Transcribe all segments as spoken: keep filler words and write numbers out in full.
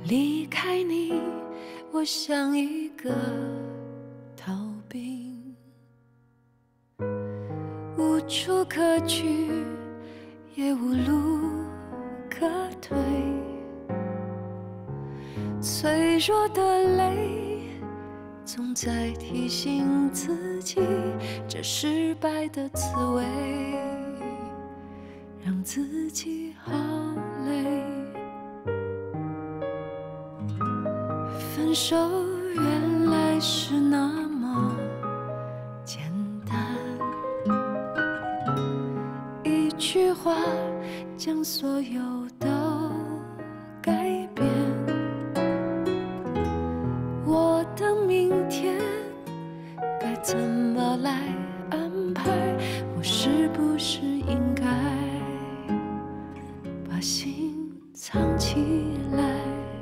离开你，我像一个逃兵，无处可去，也无路可退。脆弱的泪，总在提醒自己，这失败的滋味，让自己好累。分手原来是那么简单，一句话将所有都改变。我的明天该怎么来安排？我是不是应该把心藏起来？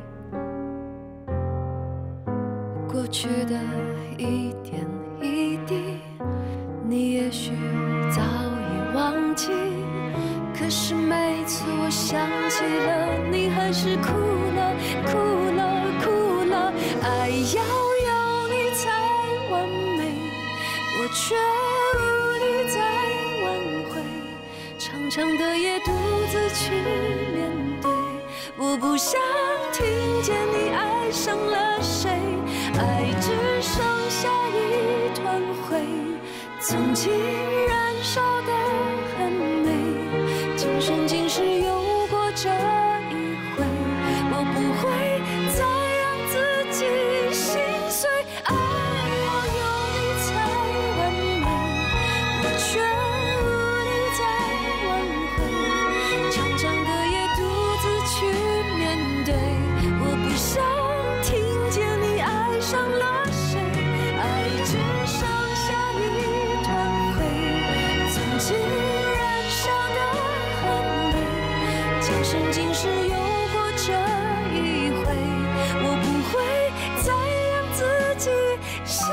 过去的一点一滴，你也许早已忘记，可是每次我想起了，你还是哭了，哭了，哭了。爱要有你才完美，我却无力再挽回，长长的夜独自去面对。我不想听见你爱上了谁，爱只剩下一团灰，曾经燃烧得很美，今生今世有过这一回，我不会再让自己心碎。爱要有你才完美，我却无力再挽回，长长的夜独自去面对。我不想听见你爱上了谁，爱只剩下一团灰，曾经燃烧得很美，今生今世有过这一回，我不会再让自己心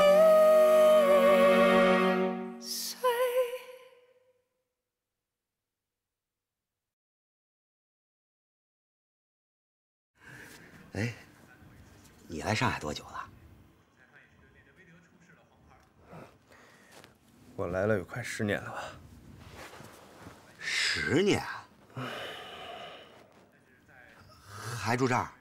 碎。 哎，你来上海多久了？ 我来了有快十年了吧？ 十年？还住这儿？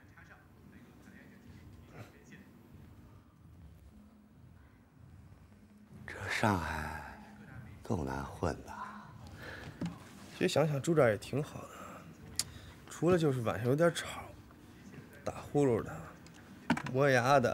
这上海够难混的。 其实想想住这儿也挺好的，除了就是晚上有点吵，打呼噜的，磨牙的。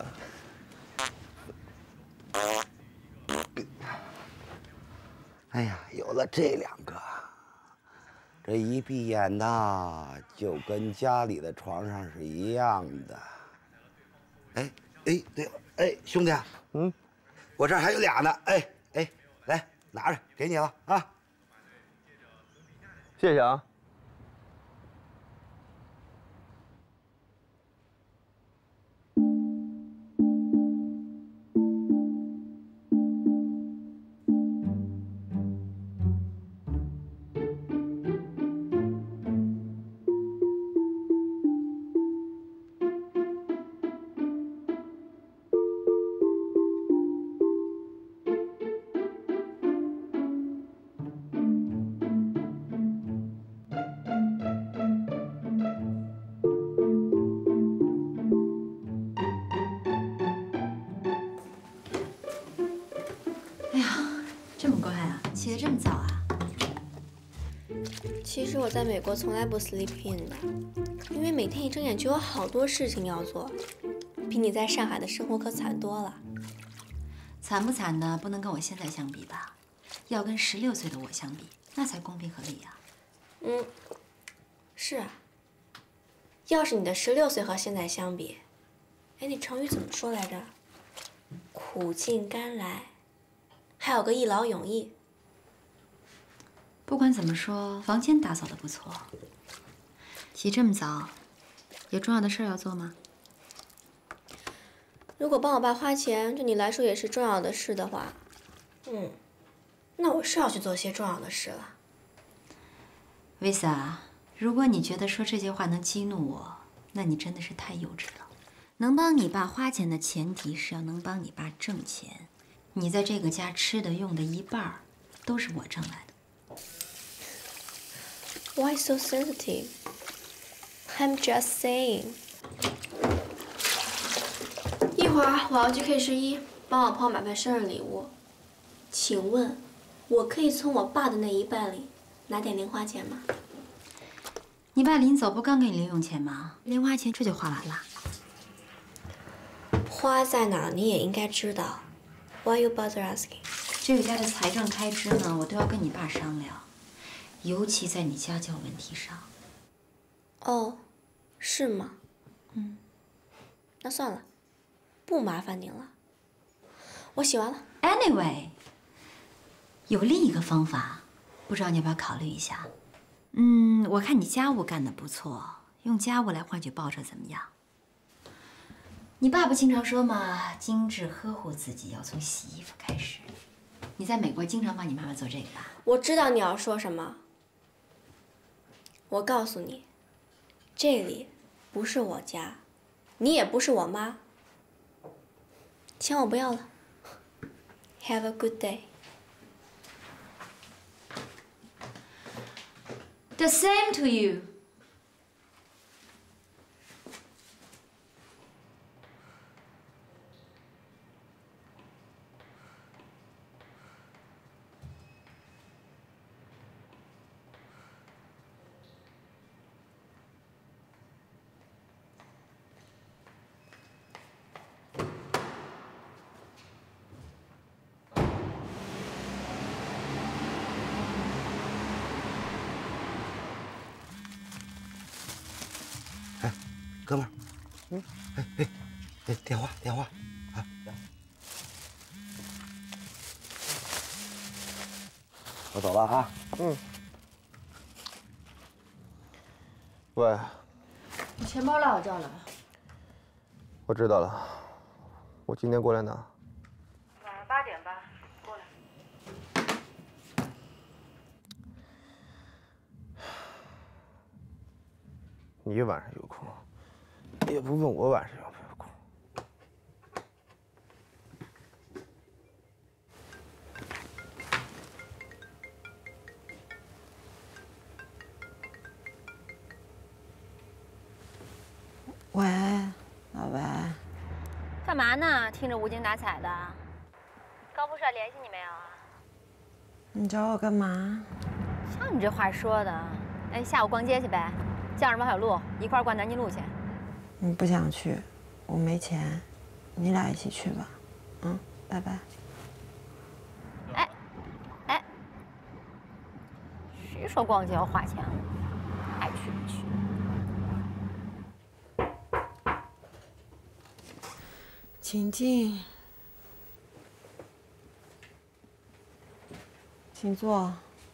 哎呀，有了这两个，这一闭眼呐，就跟家里的床上是一样的。哎哎，对了，哎，兄弟，嗯，我这儿还有俩呢，哎哎，来拿着，给你了啊。 谢谢啊。 其实我在美国从来不 sleep in 的，因为每天一睁眼就有好多事情要做，比你在上海的生活可惨多了。 惨不惨的不能跟我现在相比吧？要跟十六岁的我相比，那才公平合理呀。 嗯，是啊。要是你的十六岁和现在相比，哎，那成语怎么说来着？苦尽甘来，还有个一劳永逸。 不管怎么说，房间打扫得不错。起这么早，有重要的事要做吗？ 如果帮我爸花钱对你来说也是重要的事的话，嗯，那我是要去做些重要的事了。 Visa，如果你觉得说这句话能激怒我， 那你真的是太幼稚了。能帮你爸花钱的前提是要能帮你爸挣钱。你在这个家吃的用的一半儿都是我挣来的。 Why so sensitive? I'm just saying. 一会儿我要去 K 十一帮我朋友买份生日礼物，请问，我可以从我爸的那一半里拿点零花钱吗？ 你爸临走不刚给你零用钱吗？零花钱这就花完了。 花在哪儿你也应该知道。Why you bother asking？ 这个家的财政开支呢，我都要跟你爸商量，尤其在你家教问题上。 哦，是吗？ 嗯， 那算了，不麻烦您了。我洗完了。 Anyway， 有另一个方法，不知道你要不要考虑一下？嗯，我看你家务干得不错，用家务来换取报酬怎么样？你爸不经常说嘛，精致呵护自己要从洗衣服开始。你在美国经常帮你妈妈做这个吧？ 我知道你要说什么。我告诉你，这里不是我家，你也不是我妈。钱我不要了。Have a good day. The same to you. 哥们儿，嗯，哎哎哎，电话电话啊！我走了啊。 嗯。喂。 你钱包落我这儿了。 我知道了，我今天过来拿。 晚上八点吧，过来。 你晚上有空？也不问我晚上有没有空。 喂，老白， 干嘛呢？听着无精打采的。高富帅联系你没有啊？ 你找我干嘛？ 像你这话说的，哎，下午逛街去呗，叫上王小璐一块儿逛南京路去。 你不想去，我没钱，你俩一起去吧。嗯，拜拜。 哎，哎，谁说逛街要花钱了？爱去不去。 请进，请坐。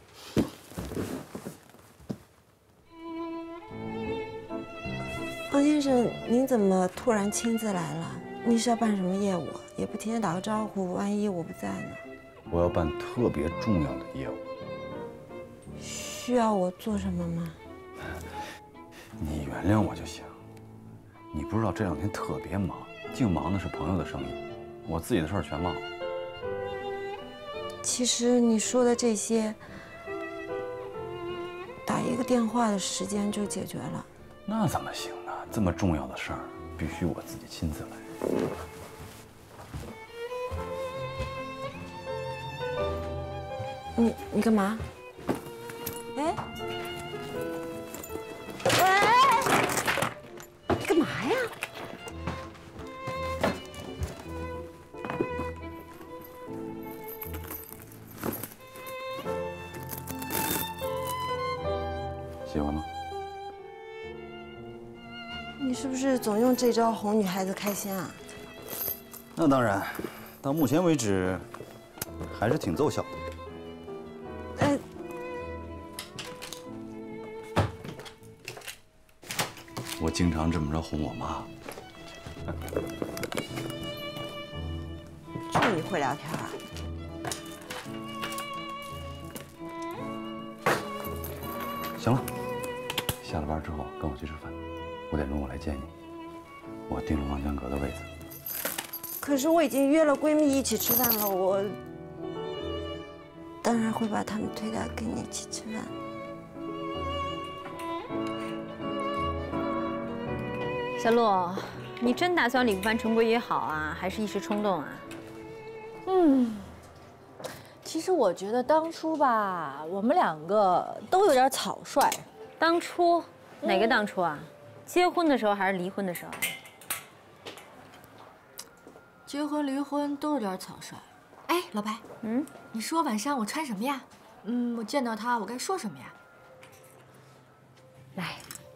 方先生，您怎么突然亲自来了？你是要办什么业务？也不提前打个招呼，万一我不在呢？ 我要办特别重要的业务。 需要我做什么吗？ 你原谅我就行。你不知道这两天特别忙，净忙的是朋友的生意，我自己的事儿全忘了。 其实你说的这些，打一个电话的时间就解决了。 那怎么行呢？这么重要的事儿，必须我自己亲自来。 你你干嘛？哎，喂，干嘛呀？ 喜欢吗？ 你是不是总用这招哄女孩子开心啊？ 那当然，到目前为止，还是挺奏效的。 哎， 我经常这么着哄我妈。 就你会聊天啊？ 行了，下了班之后跟我去吃饭。 五点钟我来接你，我定了王江阁的位子。 可是我已经约了闺蜜一起吃饭了，我当然会把他们推到跟你一起吃饭。 小陆，你真打算李不凡重归于好啊，还是一时冲动啊？ 嗯，其实我觉得当初吧，我们两个都有点草率。 当初哪个当初啊？嗯、结婚的时候还是离婚的时候？ 结婚离婚都有点草率。哎，老白，嗯，你说晚上我穿什么呀？嗯，我见到他我该说什么呀？ 来，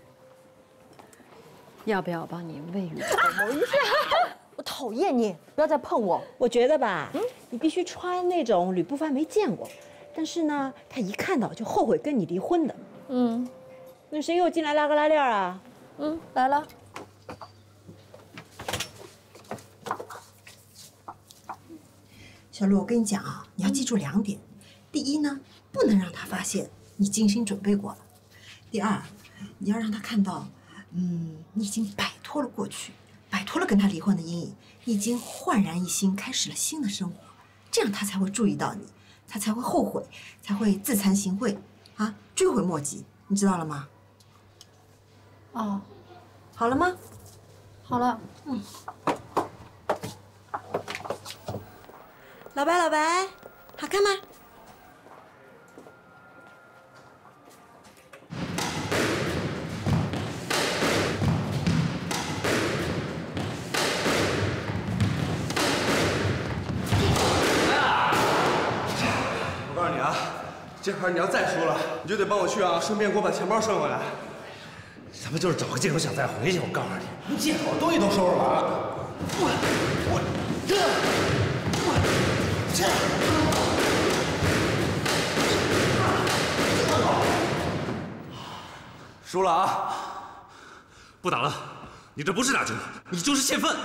要不要我帮你未雨绸缪一下？ 我讨厌你，不要再碰我。 我觉得吧，嗯，你必须穿那种吕不凡没见过，但是呢，他一看到就后悔跟你离婚的。嗯，那谁又进来拉个拉链啊？ 嗯，来了。 小陆，我跟你讲啊，你要记住两点：第一呢，不能让他发现你精心准备过了；第二，你要让他看到，嗯，你已经摆脱了过去。摆脱了跟他离婚的阴影，你已经焕然一新，开始了新的生活，这样他才会注意到你，他才会后悔，才会自惭形秽，啊，追悔莫及，你知道了吗？ 哦， 好了吗？ 好了， 嗯。老白，老白，好看吗？ 这盘你要再输了，你就得帮我去啊，顺便给我把钱包顺回来。 他们就是找个借口想再回去。我告诉你，你借口东西都收拾完了。我我这我这输了啊！不打了，你这不是打球，你就是泄愤。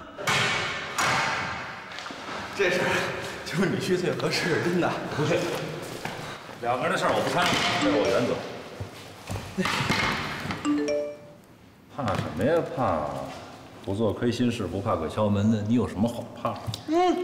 这事儿就是你去最合适，真的。 不去。两个人的事儿我不掺和，这是我原则。怕什么呀？怕不做亏心事，不怕鬼敲门的。你有什么好怕？嗯，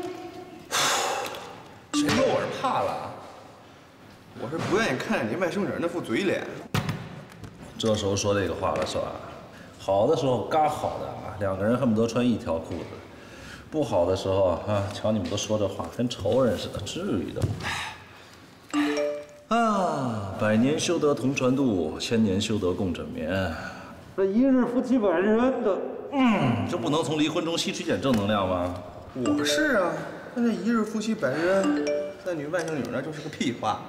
谁说我是怕了？我是不愿意看见你外甥女那副嘴脸。 这时候说这个话了是吧？好的时候嘎好的啊，两个人恨不得穿一条裤子；不好的时候啊，瞧你们都说这话，跟仇人似的，至于的吗？啊，百年修得同船渡，千年修得共枕眠。这一日夫妻百日恩的，嗯，就不能从离婚中吸取点正能量吗？ 我是啊，但这一日夫妻百日恩，在你外甥女那就是个屁话。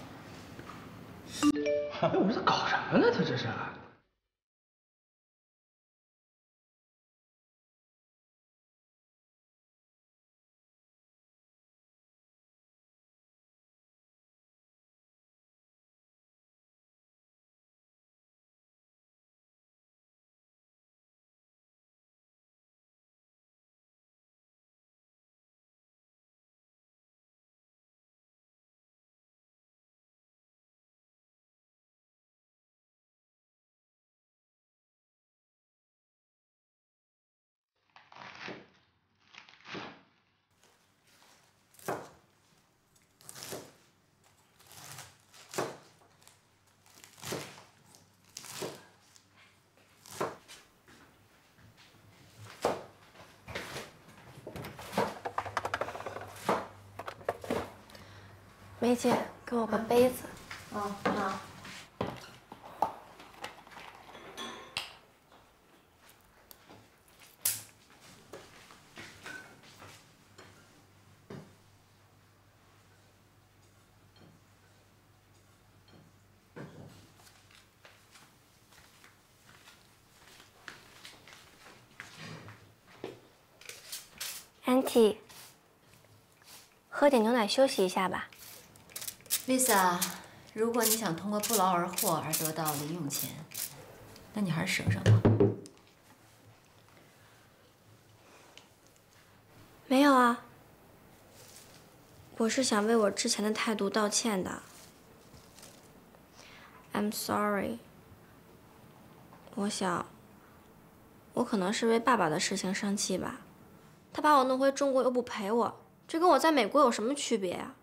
哎，我这搞什么呢？他这是。 梅姐，给我个杯子。 哦，好。 Auntie， 喝点牛奶休息一下吧。 Lisa， 如果你想通过不劳而获而得到零用钱，那你还是省省吧。 没有啊，我是想为我之前的态度道歉的。I'm sorry。我想， 我可能是为爸爸的事情生气吧。他把我弄回中国又不陪我，这跟我在美国有什么区别呀？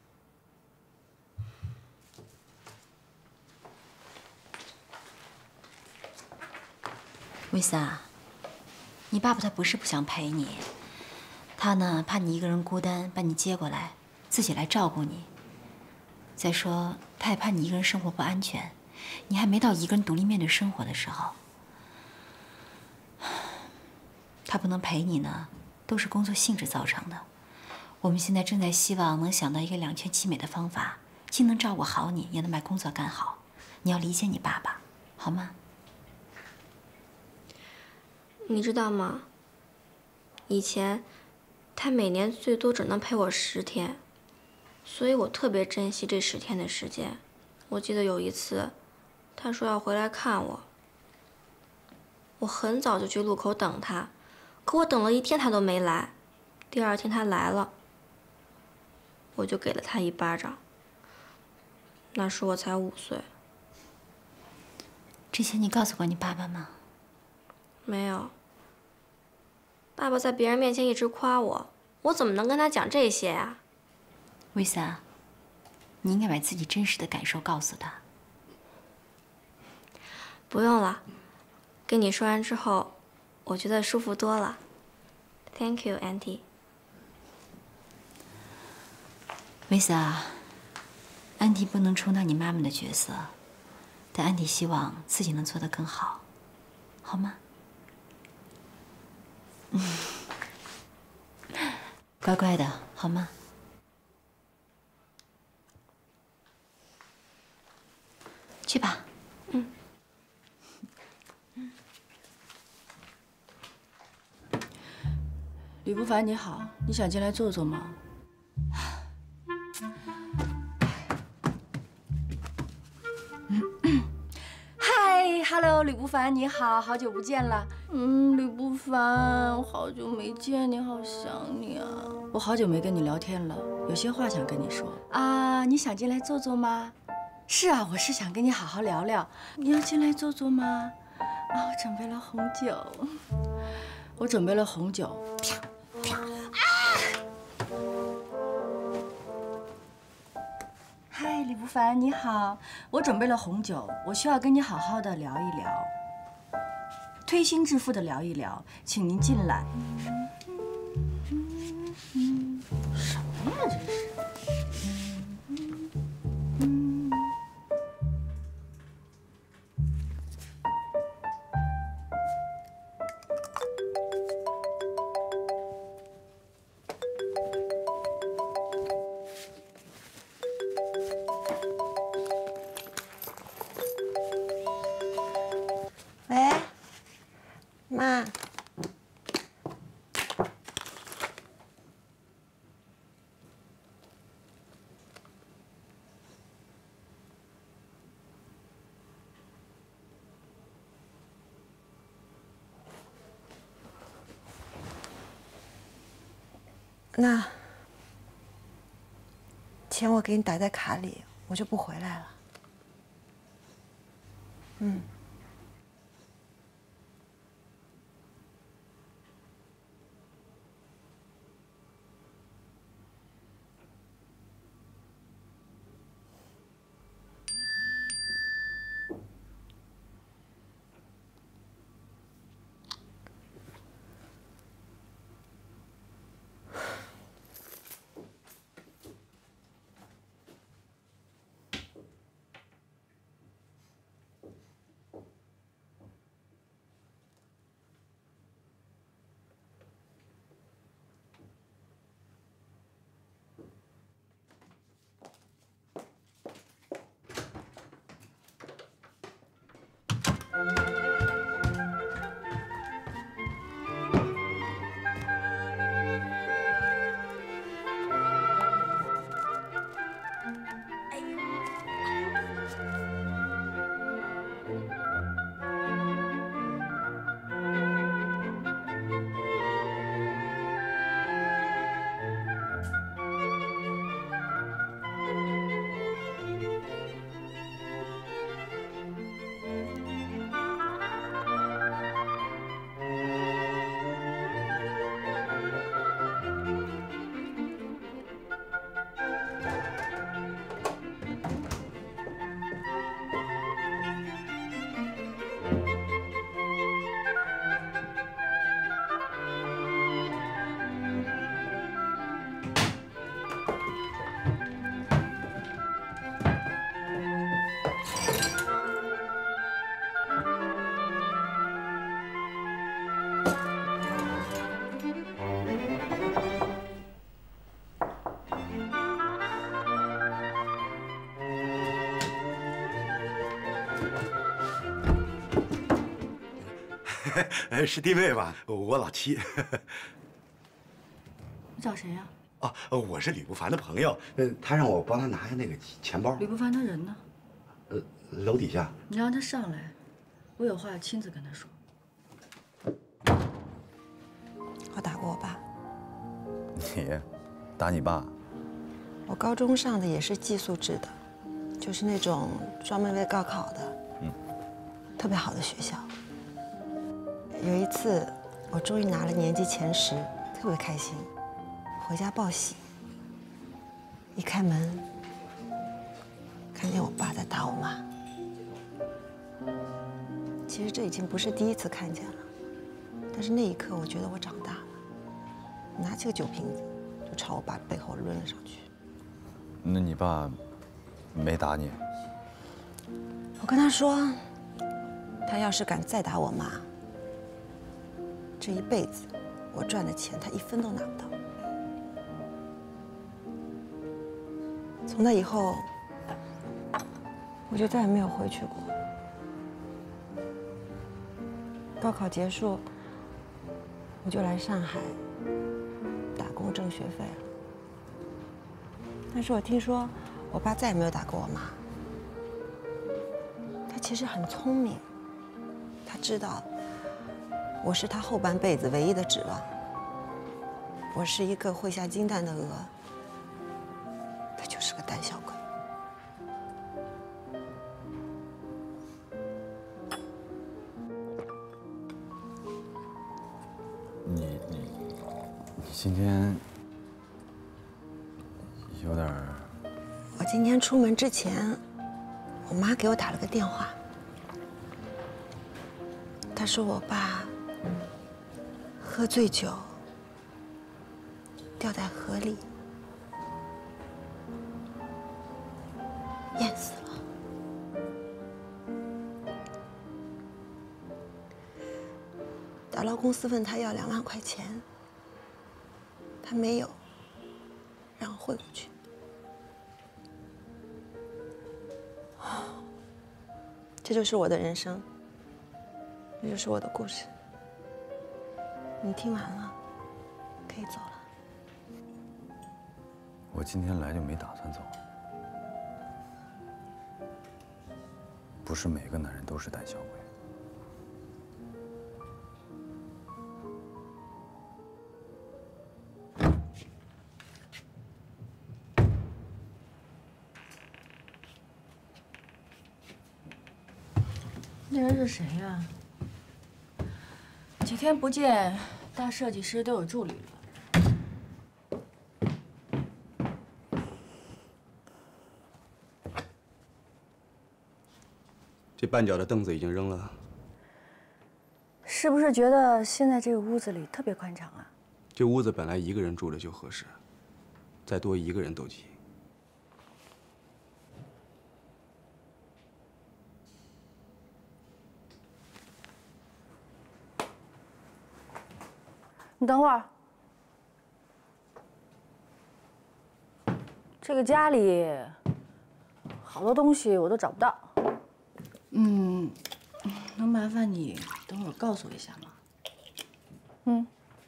维萨，你爸爸他不是不想陪你，他呢怕你一个人孤单，把你接过来，自己来照顾你。再说，他也怕你一个人生活不安全，你还没到一个人独立面对生活的时候。他不能陪你呢，都是工作性质造成的。我们现在正在希望能想到一个两全其美的方法，既能照顾好你，也能把工作干好。你要理解你爸爸，好吗？ 你知道吗？以前他每年最多只能陪我十天，所以我特别珍惜这十天的时间。我记得有一次，他说要回来看我，我很早就去路口等他，可我等了一天他都没来。第二天他来了，我就给了他一巴掌。那时我才五岁。 这些你告诉过你爸爸吗？ 没有。爸爸在别人面前一直夸我，我怎么能跟他讲这些呀？ 维萨，你应该把自己真实的感受告诉他。 不用了，跟你说完之后，我觉得舒服多了。Thank you, Auntie。 维萨，安迪不能充当你妈妈的角色，但安迪希望自己能做得更好，好吗？嗯，乖乖的，好吗？去吧。 嗯。 吕不凡，你好，你想进来坐坐吗？嗨 ，Hello， 吕不凡，你好，好久不见了。嗯，吕不凡，我好久没见你，好想你啊。我好久没跟你聊天了，有些话想跟你说啊。你想进来坐坐吗？是啊，我是想跟你好好聊聊。你要进来坐坐吗？啊，我准备了红酒，我准备了红酒。啪啪啊！嗨，李不凡，你好，我准备了红酒，我需要跟你好好的聊一聊，推心置腹的聊一聊，请您进来。什么呀，这是？ 喂，妈。那钱我给你打在卡里，我就不回来了。嗯。 哎，是弟妹吧？我老七。 你找谁呀？ 哦，我是吕不凡的朋友，呃，他让我帮他拿下那个钱包。 吕不凡他人呢？ 呃，楼底下。 你让他上来，我有话要亲自跟他说。 我打过我爸。 你打你爸？ 我高中上的也是寄宿制的，就是那种专门为高考的，嗯，特别好的学校。有一次，我终于拿了年级前十，特别开心，回家报喜。一开门，看见我爸在打我妈。其实这已经不是第一次看见了，但是那一刻我觉得我长大了，拿起个酒瓶子就朝我爸背后抡了上去。 那你爸没打你？ 我跟他说，他要是敢再打我妈，这一辈子我赚的钱他一分都拿不到。从那以后，我就再也没有回去过。高考结束，我就来上海打工挣学费了。但是我听说我爸再也没有打过我妈。他其实很聪明，他知道我是他后半辈子唯一的指望。我是一个会下金蛋的鹅，他就是个胆小鬼。 你你你今天有点儿…… 我今天出门之前，我妈给我打了个电话，她说我爸喝醉酒掉在河里，淹死了。打捞公司问他要两万块钱，他没有，让我汇过去。这就是我的人生，这就是我的故事。你听完了，可以走了。 我今天来就没打算走。不是每个男人都是胆小鬼。 那人是谁呀？几天不见，大设计师都有助理了。 这绊脚的凳子已经扔了。 是不是觉得现在这个屋子里特别宽敞啊？ 这屋子本来一个人住着就合适，再多一个人都急。 你等会儿，这个家里好多东西我都找不到。嗯，能麻烦你等会儿告诉我一下吗？嗯。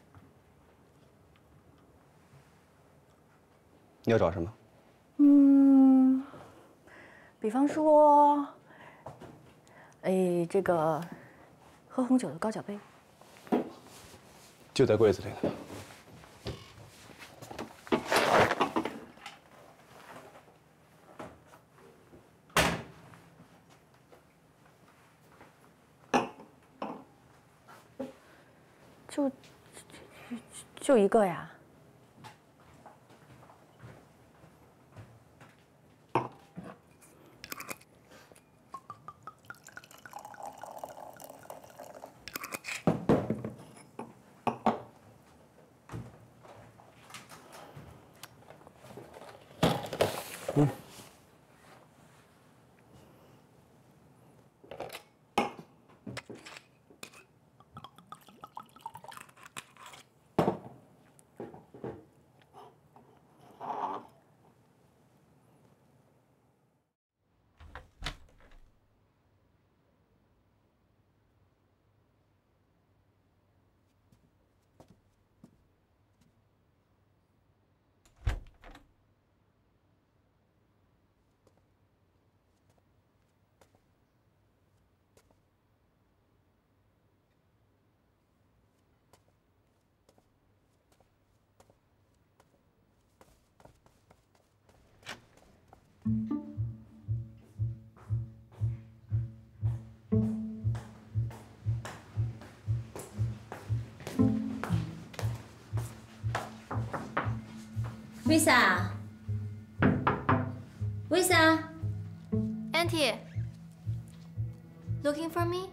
你要找什么？ 嗯，比方说，哎，这个喝红酒的高脚杯。 就在柜子里呢。 就就一个呀？ 嗯。 Visa，Visa，Auntie，looking for me？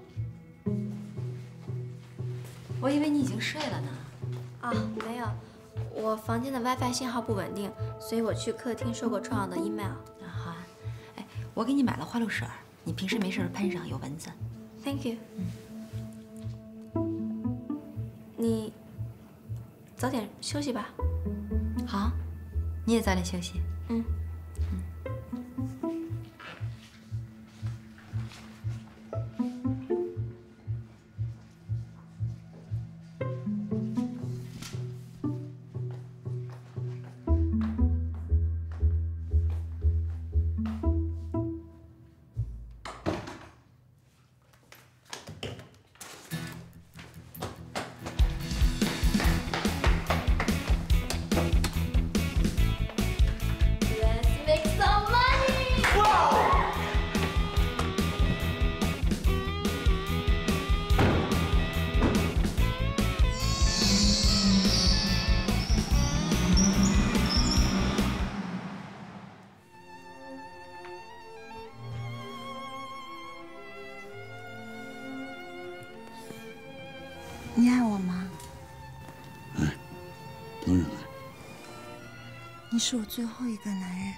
我以为你已经睡了呢。 啊，没有，我房间的 WiFi 信号不稳定，所以我去客厅收过重要的 email。 好啊，哎，我给你买了花露水，你平时没事喷上，有蚊子。 Thank you。嗯。你早点休息吧。 好，你也早点休息。 嗯。 你爱我吗？ 爱，当然爱。 你是我最后一个男人。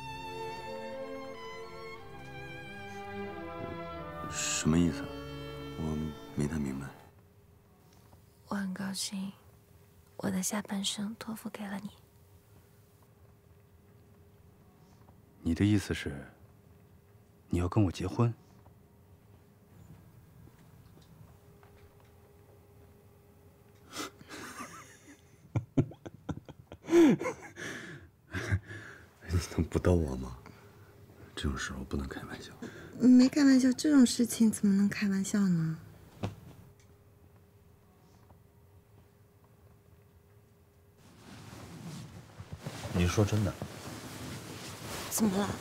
什么意思？我没太明白。 我很高兴，我的下半生托付给了你。 你的意思是，你要跟我结婚？ 你能不逗我吗？这种时候不能开玩笑。 没开玩笑，这种事情怎么能开玩笑呢？ 你是说真的？ 怎么了？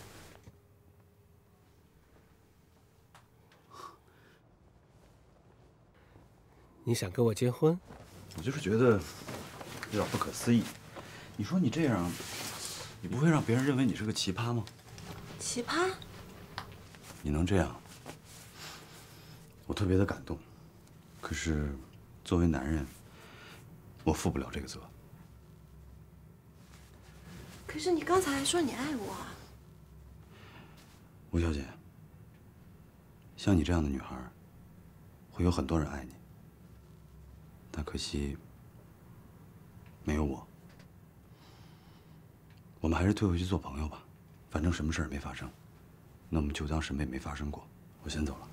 你想跟我结婚？ 我就是觉得有点不可思议。你说你这样，你不会让别人认为你是个奇葩吗？ 奇葩？ 你能这样，我特别的感动。可是，作为男人，我负不了这个责。 可是你刚才还说你爱我啊。 吴小姐，像你这样的女孩，会有很多人爱你，但可惜没有我。我们还是退回去做朋友吧，反正什么事儿也没发生，那我们就当什么也没发生过。我先走了。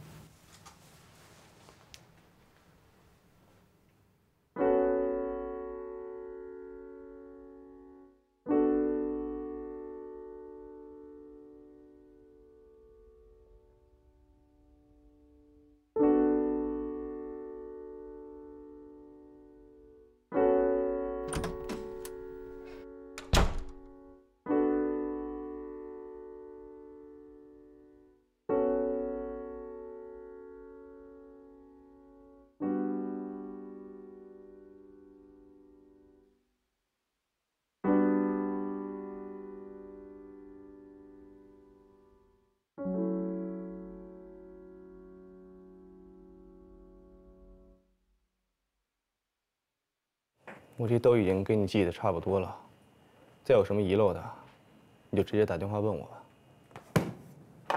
我这都已经给你记得差不多了，再有什么遗漏的，你就直接打电话问我吧。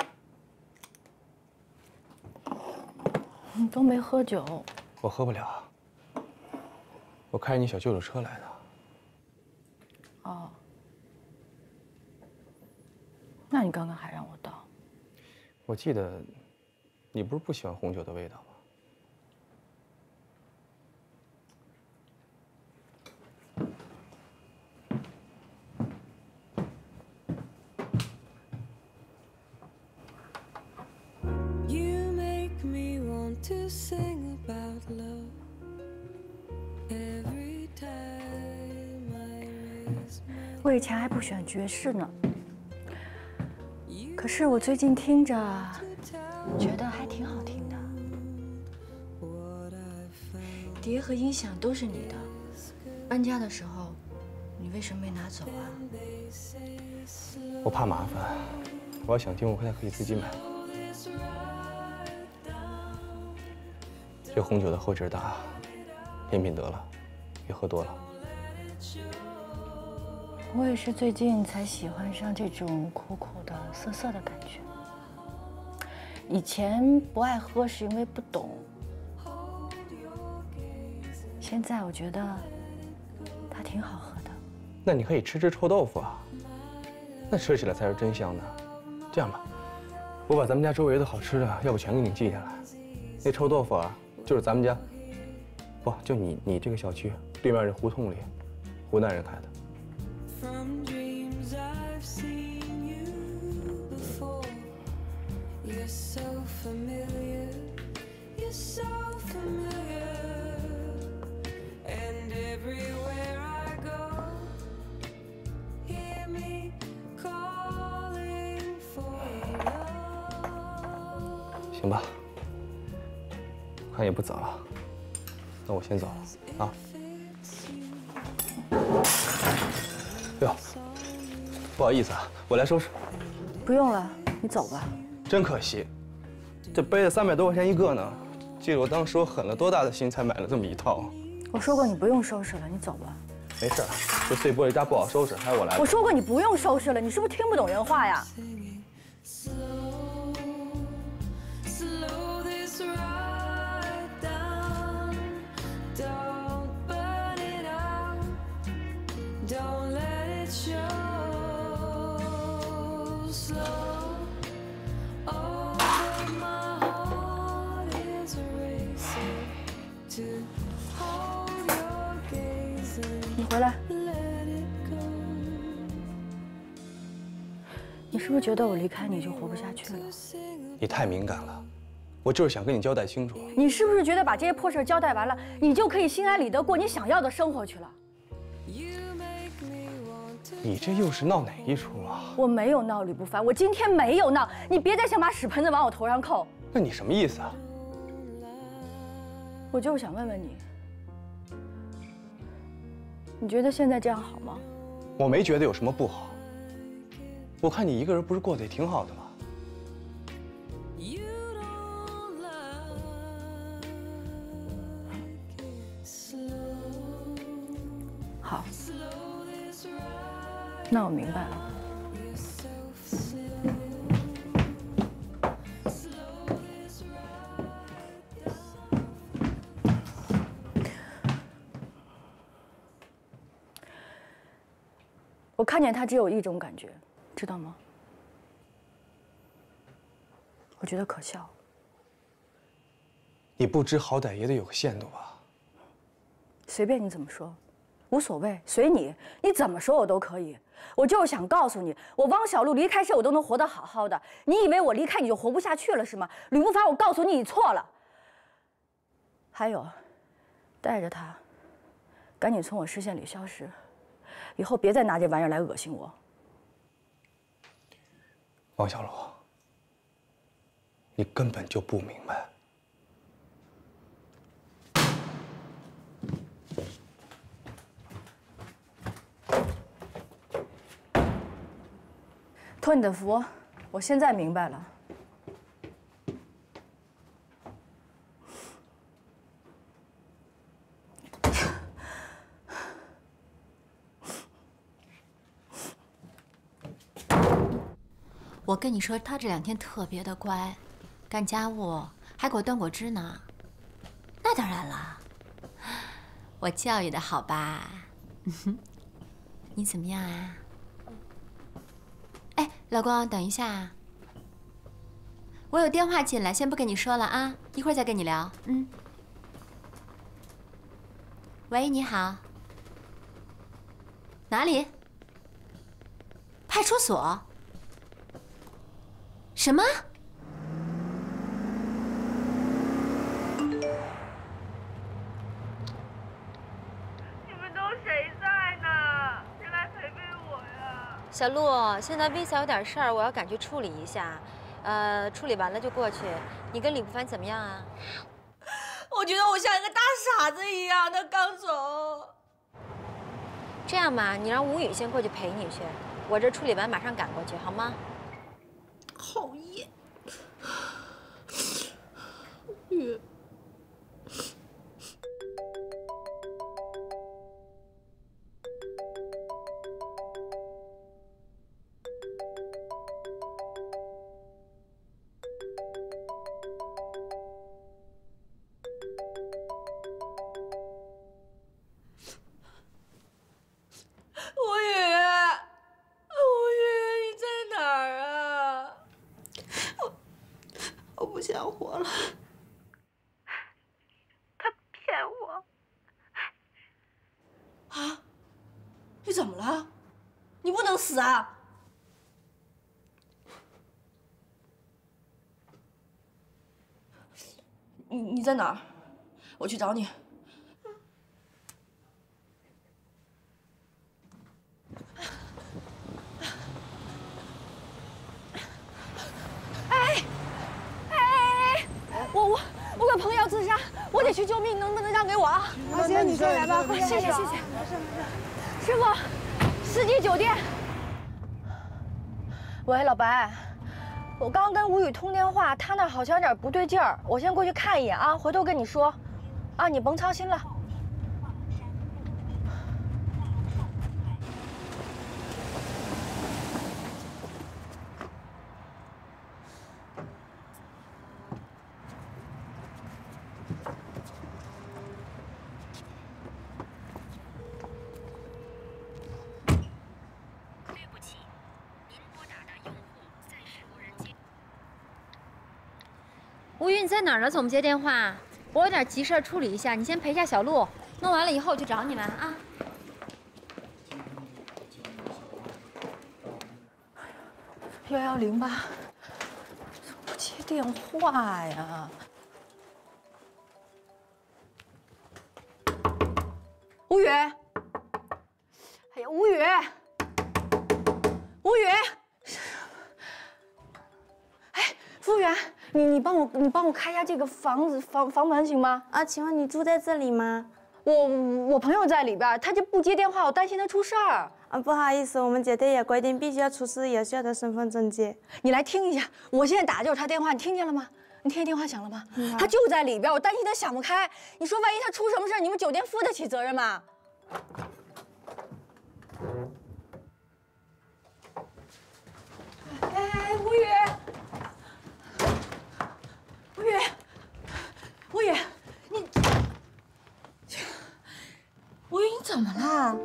你都没喝酒， 我喝不了，我开你小舅舅车来的。 哦，那你刚刚还让我倒？ 我记得，你不是不喜欢红酒的味道吗？ To sing about love every time I raise my 我以前还不喜欢爵士呢，可是我最近听着，觉得还挺好听的。 碟和音响都是你的，搬家的时候，你为什么没拿走啊？ 我怕麻烦，我要想听，我现在可以自己买。这红酒的后劲儿大，品品得了，别喝多了。 我也是最近才喜欢上这种苦苦的、涩涩的感觉。以前不爱喝是因为不懂，现在我觉得它挺好喝的。 那你可以吃吃臭豆腐啊，那吃起来才是真香呢。这样吧，我把咱们家周围的好吃的，要不全给你记下来。那臭豆腐啊，就是咱们家，不就你你这个小区对面这胡同里，湖南人开的。行吧，看也不早了，那我先走了啊。哟，不好意思啊，我来收拾。 不用了，你走吧。 真可惜，这杯子三百多块钱一个呢。记得我当时我狠了多大的心才买了这么一套。 我说过你不用收拾了，你走吧。 没事，这碎玻璃渣不好收拾，还是我来。 我说过你不用收拾了，你是不是听不懂人话呀？你回来。你是不是觉得我离开你就活不下去了？ 你太敏感了，我就是想跟你交代清楚。 你是不是觉得把这些破事交代完了，你就可以心安理得过你想要的生活去了？ 你这又是闹哪一出啊？ 我没有闹，吕不凡，我今天没有闹，你别再想把屎盆子往我头上扣。 那你什么意思啊？ 我就是想问问你，你觉得现在这样好吗？ 我没觉得有什么不好。我看你一个人不是过得也挺好的吗？ 好，那我明白了。我看见他只有一种感觉，知道吗？我觉得可笑。 你不知好歹也得有个限度吧？ 随便你怎么说，无所谓，随你，你怎么说我都可以。我就是想告诉你，我汪小璐离开这我都能活得好好的，你以为我离开你就活不下去了是吗？吕不凡，我告诉你，你错了。还有，带着他，赶紧从我视线里消失，以后别再拿这玩意儿来恶心我。 汪小璐，你根本就不明白。 托你的福，我现在明白了。 我跟你说，他这两天特别的乖，干家务，还给我端果汁呢。那当然了，我教育的好吧？你怎么样啊？哎，老公，等一下，我有电话进来，先不跟你说了啊，一会儿再跟你聊。嗯。喂，你好。哪里？派出所？什么？ 你们都谁在呢？谁来陪陪我呀？ 小陆，现在 Visa 有点事儿，我要赶去处理一下，呃，处理完了就过去。你跟李不凡怎么样啊？ 我觉得我像一个大傻子一样。他刚走。 这样吧，你让吴宇先过去陪你去，我这处理完马上赶过去，好吗？ 讨厌。雨。 死啊！你你在哪儿？我去找你。 哎哎！我我我个朋友自杀，我得去救命，能不能让给我啊？ 阿姐，你先来吧， 谢谢谢谢。 没事没事。 师傅，四季酒店。 喂，老白，我刚跟吴宇通电话，他那好像有点不对劲儿，我先过去看一眼啊，回头跟你说。啊，你甭操心了。 吴宇，你在哪儿呢？怎么不接电话？我有点急事处理一下，你先陪一下小鹿，弄完了以后我去找你们啊。 幺幺零吧，怎么不接电话呀？吴宇，哎呀，吴宇，吴宇，哎，服务员。 你你帮我你帮我开一下这个房子房房门行吗？ 啊，请问你住在这里吗？ 我我朋友在里边，他就不接电话，我担心他出事儿。 啊，不好意思，我们酒店也规定必须要出示有效的身份证件。 你来听一下，我现在打的就是他电话，你听见了吗？你听见电话响了吗？嗯、他就在里边，我担心他想不开。你说万一他出什么事儿，你们酒店负得起责任吗？哎哎，吴宇。 吴宇，吴宇，你，吴宇，你怎么了？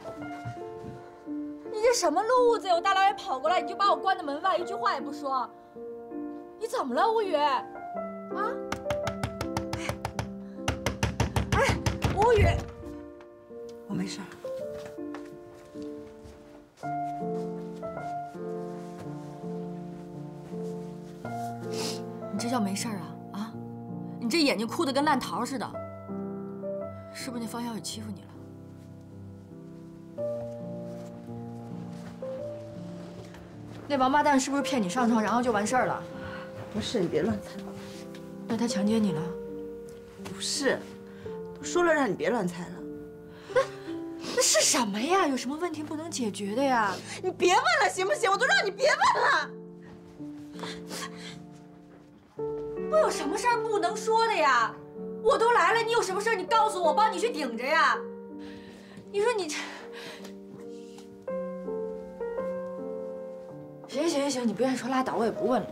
你这什么路子呀！我大老远跑过来，你就把我关在门外，一句话也不说。你怎么了，吴宇？啊？哎，吴宇， 我没事。 你这叫没事啊？啊？你这眼睛哭得跟烂桃似的，是不是那方小雨欺负你了？那王八蛋是不是骗你上床，然后就完事儿了？ 不是，你别乱猜。 那他强奸你了？ 不是，都说了让你别乱猜了。 那那是什么呀？有什么问题不能解决的呀？ 你别问了，行不行？我都让你别问了。 不有什么事儿不能说的呀？我都来了，你有什么事儿你告诉我，我帮你去顶着呀。你说你这……行行行行，你不愿意说拉倒，我也不问了。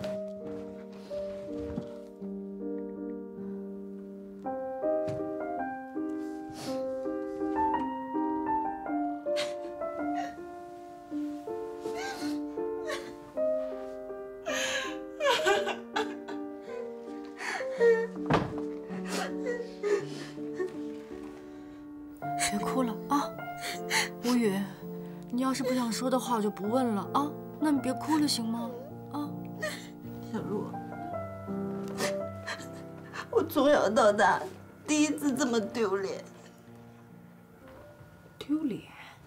别哭了啊，吴宇，你要是不想说的话，我就不问了啊。那你别哭了，行吗？啊， 小鹿，我从小到大第一次这么丢脸。 丢脸？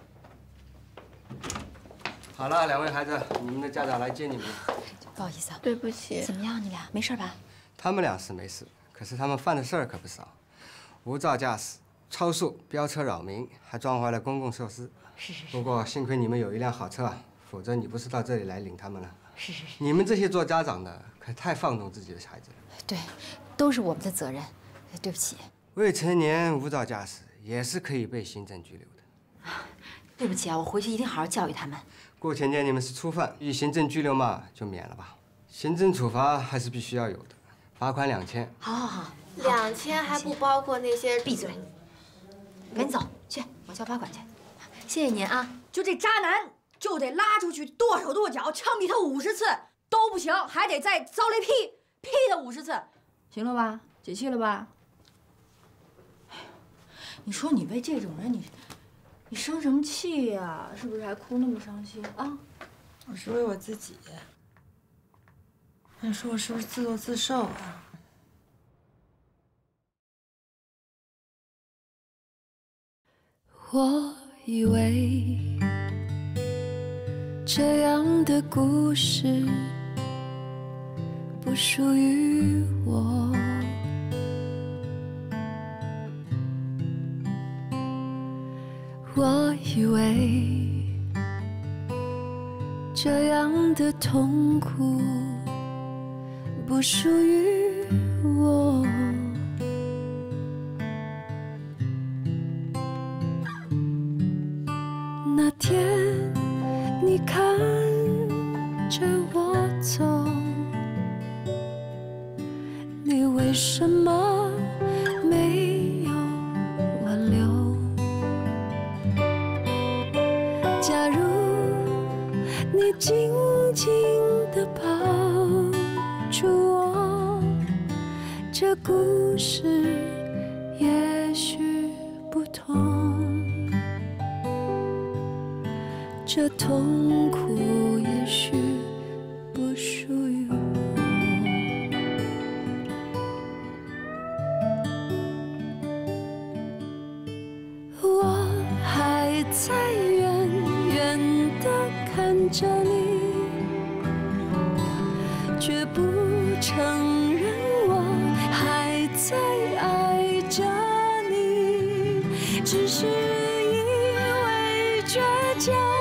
好了，两位孩子，你们的家长来接你们。 不好意思啊， 对不起。 怎么样，你俩没事吧？ 他们俩是没事，可是他们犯的事儿可不少。 无照驾驶、超速、飙车扰民，还撞坏了公共设施。 是是是。 不过幸亏你们有一辆好车，否则你不是到这里来领他们了。 是是是。 你们这些做家长的可太放纵自己的孩子了。 对，都是我们的责任，对不起。 未成年无照驾驶也是可以被行政拘留的。 对不起啊，我回去一定好好教育他们。 过前年你们是初犯，以行政拘留嘛就免了吧。行政处罚还是必须要有的，罚款两千。 好好好。 两千还不包括那些。 闭嘴！赶紧走去，我交罚款去。谢谢您啊！ 就这渣男，就得拉出去剁手剁脚，枪毙他五十次都不行，还得再遭雷劈，劈他五十次，行了吧？解气了吧？哎呀，你说你为这种人，你你生什么气呀？是不是还哭那么伤心啊？ 我是为我自己。你说我是不是自作自受啊？ 我以为这样的故事不属于我，我以为这样的痛苦不属于我。 那天你看着我走，你为什么没有挽留？假如你紧紧地抱住我，这故事也许不同。 这痛苦也许不属于我，我还在远远地看着你，却不承认我还在爱着你，只是因为倔强。